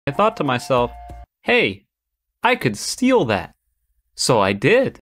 I thought to myself, hey, I could steal that. So I did.